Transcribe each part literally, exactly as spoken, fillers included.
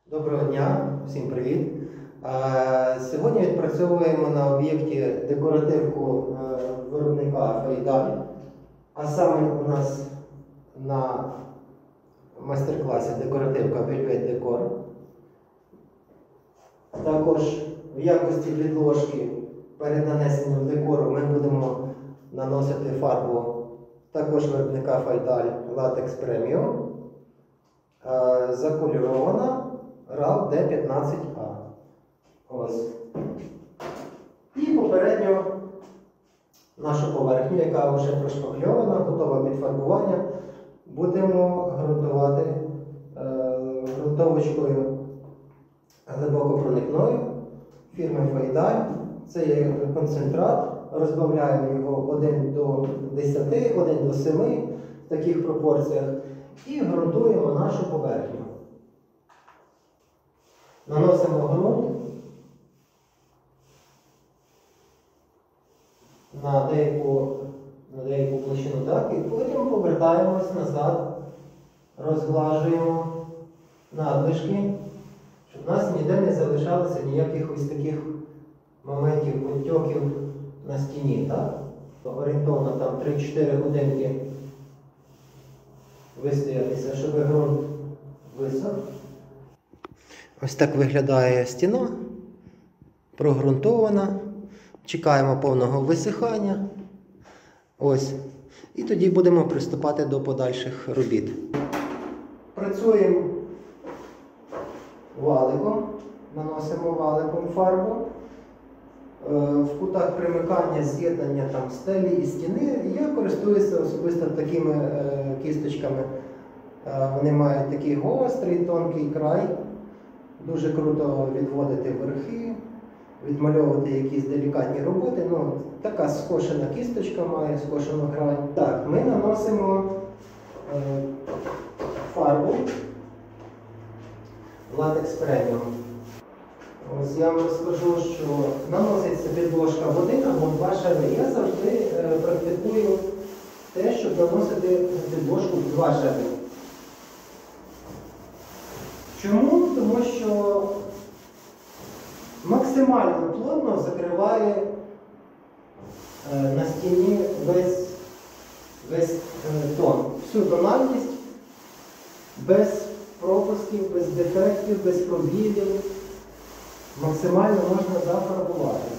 Доброго дня, всім привіт! Сьогодні відпрацьовуємо на об'єкті декоративку виробника Фейдаль. А саме у нас на майстер-класі декоративка Velvet Decor. Також в якості підложки перед нанесенням декору ми будемо наносити фарбу також виробника Фейдаль Latex Premium, закольорована рал Д п'ятнадцять А. Ось. І попередньо нашу поверхню, яка вже прошпакльована, готова під фарбування, будемо ґрунтувати е, ґрунтовочкою глибокопроникною фірми Фейдаль. Це є концентрат, розбавляємо його один до десяти, один до семи в таких пропорціях і ґрунтуємо нашу поверхню. Наносимо ґрунт на деяку, на деяку площину, так, і потім повертаємось назад, розглажуємо надлишки, щоб у нас ніде не залишалося ніяких ось таких моментів, потьоків на стіні. Так? Орієнтовно там три-чотири годинки вистоятися, щоб ґрунт висох. Ось так виглядає стіна, прогрунтована. Чекаємо повного висихання. Ось. І тоді будемо приступати до подальших робіт. Працюємо валиком, наносимо валиком фарбу. В кутах примикання, з'єднання там стелі і стіни я користуюся особисто такими е, кісточками. Е, вони мають такий гострий, тонкий край. Дуже круто відводити верхи, відмальовувати якісь делікатні роботи. Ну, така скошена кісточка має, скошену грань. Так, ми наносимо е, фарбу Latex Premium. Ось я вам розкажу, що наноситься підложка в один або два шари. Я завжди е, практикую те, щоб наносити підложку в два шари. Чому? Тому що максимально плотно закриває е, на стіні весь, весь е, тон, всю тональність, без пропусків, без дефектів, без пробілів. Максимально можна зафарбувати.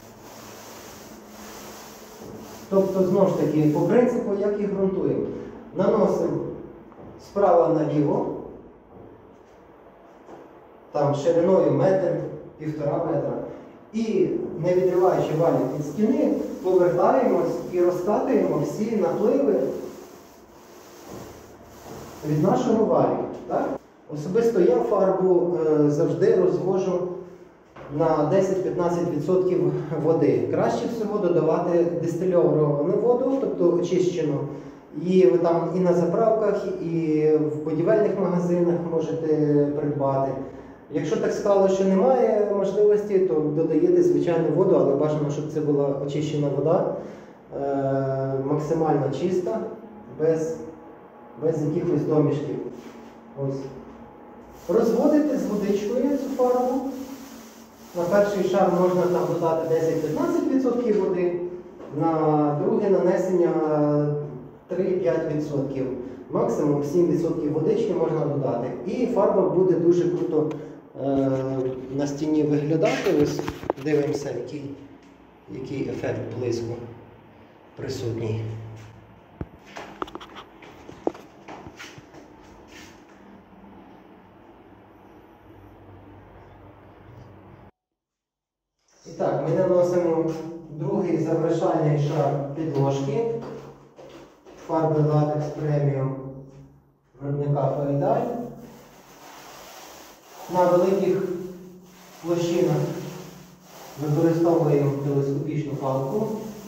Тобто, знову ж таки, по принципу, як і ґрунтуємо. Наносимо справа наліво, там шириною метр, півтора метра. І, не відриваючи валік від стіни, повертаємось і розкатуємо всі напливи від нашого валіку. Так? Особисто я фарбу е, завжди розвожу на десять-п'ятнадцять відсотків води. Краще всього додавати дистильовану воду, тобто очищену. І ви там і на заправках, і в будівельних магазинах можете придбати. Якщо так стало, що немає можливості, то додаєте звичайну воду, але бажано, щоб це була очищена вода, е максимально чиста, без, без якихось домішків. Ось. Розводите з водичкою цю фарбу. На перший шар можна там додати десять-п'ятнадцять відсотків води, на друге нанесення три-п'ять відсотків. Максимум сім відсотків водички можна додати. І фарба буде дуже круто е на стіні виглядати. Ось дивимося, який, який ефект блиску присутній. І так, ми наносимо другий завершальний шар підложки фарби Latex Premium виробника Фейдаль. На великих площинах використовуємо телескопічну палку.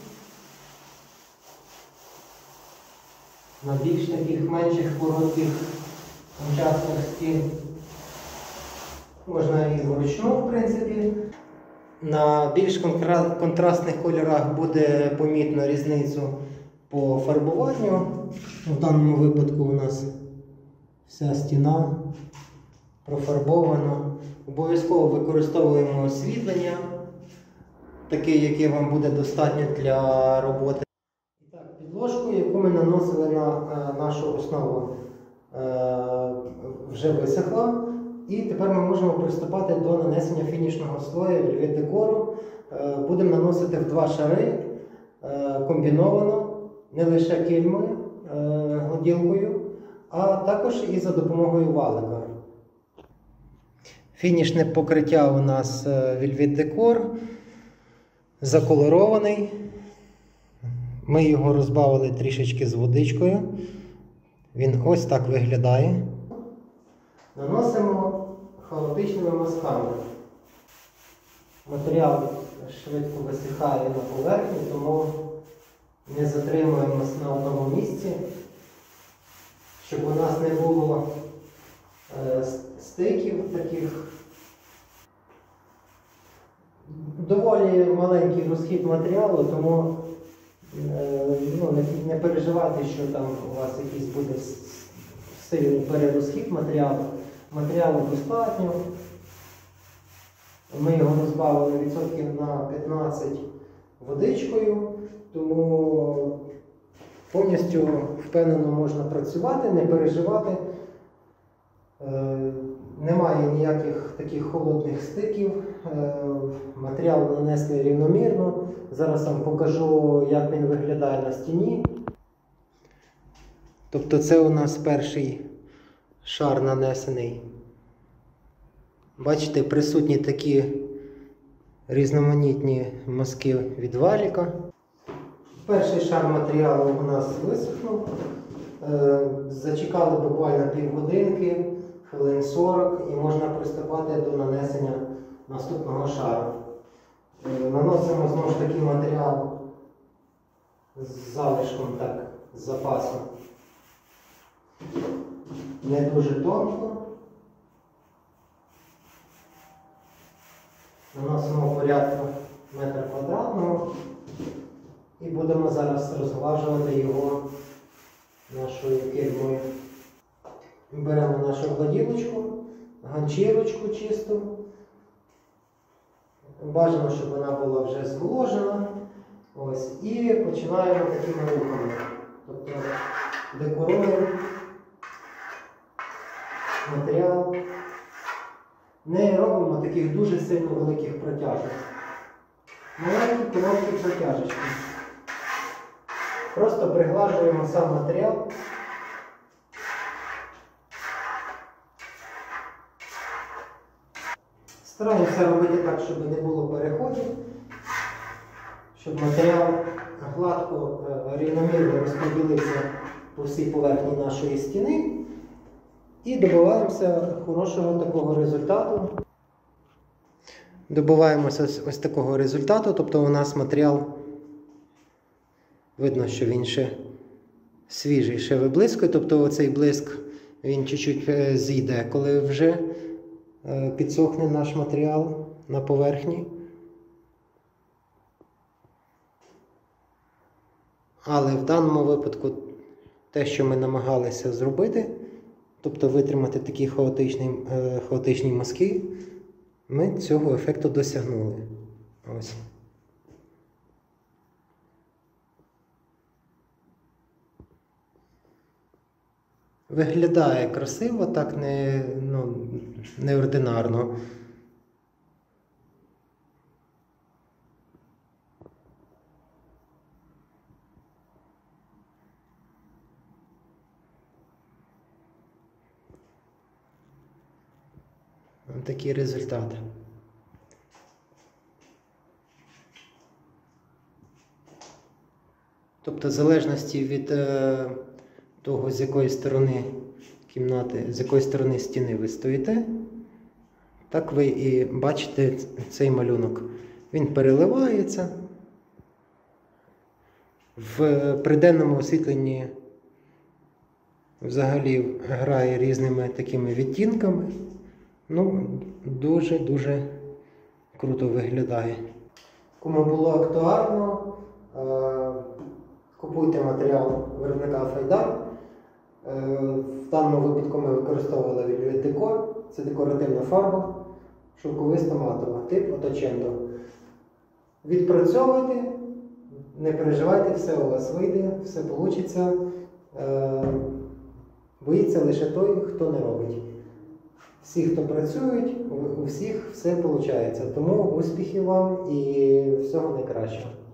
На більш таких менших коротких участках стін можна і вручну, в принципі. На більш контрастних кольорах буде помітно різницю по фарбуванню. В даному випадку у нас вся стіна профарбовано. Обов'язково використовуємо освітлення, таке, яке вам буде достатньо для роботи. Так, підложку, яку ми наносили на е, нашу основу, е, вже висохла. І тепер ми можемо приступати до нанесення фінішного слою Velvet декору. Е, будемо наносити в два шари, е, комбіновано, не лише кильмою, е, гладілкою, а також і за допомогою валика. Фінішне покриття у нас Velvet декор, заколорований. Ми його розбавили трішечки з водичкою. Він ось так виглядає. Наносимо хаотичними мазками. Матеріал швидко висихає на поверхні, тому не затримуємось на одному місці, щоб у нас не було е, стиків таких. Доволі маленький розхід матеріалу, тому е, ну, не, не переживайте, що там у вас якийсь буде сильний перерозхід матеріалу. Матеріалу достатньо. Ми його розбавили відсотків на п'ятнадцять водичкою, тому повністю впевнено можна працювати, не переживати. Е, немає ніяких таких холодних стиків. Е, матеріал нанесли рівномірно. Зараз вам покажу, як він виглядає на стіні. Тобто це у нас перший шар нанесений. Бачите, присутні такі різноманітні мазки від валіка. Перший шар матеріалу у нас висохнув. Зачекали буквально півгодинки, хвилин сорок, і можна приступати до нанесення наступного шару. Наносимо знову ж таки матеріал з залишком, так, з запасом. Не дуже тонко. Наносимо порядку метр квадратного і будемо зараз розглажувати його нашою кильмою. Беремо нашу гладілочку, ганчірочку чисту. Бажано, щоб вона була вже зволожена. Ось. І починаємо такими рухами. Тобто декоруємо матеріал. Не робимо таких дуже сильно великих протяжок. Маленькі короткі протяжечки. Просто приглажуємо сам матеріал. Стараємося робити так, щоб не було переходів, щоб матеріал гладко, рівномірно розподілився по всій поверхні нашої стіни. І добиваємося хорошого такого результату. Добиваємося ось, ось такого результату, тобто у нас матеріал, видно, що він ще свіжий, ще виблискує, тобто оцей блиск, він чуть-чуть зійде, коли вже підсохне наш матеріал на поверхні. Але в даному випадку те, що ми намагалися зробити, тобто витримати такі хаотичні, хаотичні мазки, ми цього ефекту досягнули. Ось. Виглядає красиво, так не, ну, неординарно. Ось такі результати. Тобто, в залежності від е, того, з якої сторони кімнати, з якої сторони стіни ви стоїте, так ви і бачите цей малюнок. Він переливається. В приденному освітленні взагалі грає різними такими відтінками. Ну, дуже-дуже круто виглядає. Кому було актуально, купуйте матеріал виробника Файдар. В даному випадку ми використовували Velvet декор. це декоративна фарба, шовковиста матова, тип Оточендо. Відпрацьовуйте, не переживайте, все у вас вийде, все вийде. Боїться лише той, хто не робить. Всі, хто працюють, у всіх все виходить. Тому успіхів вам і всього найкращого.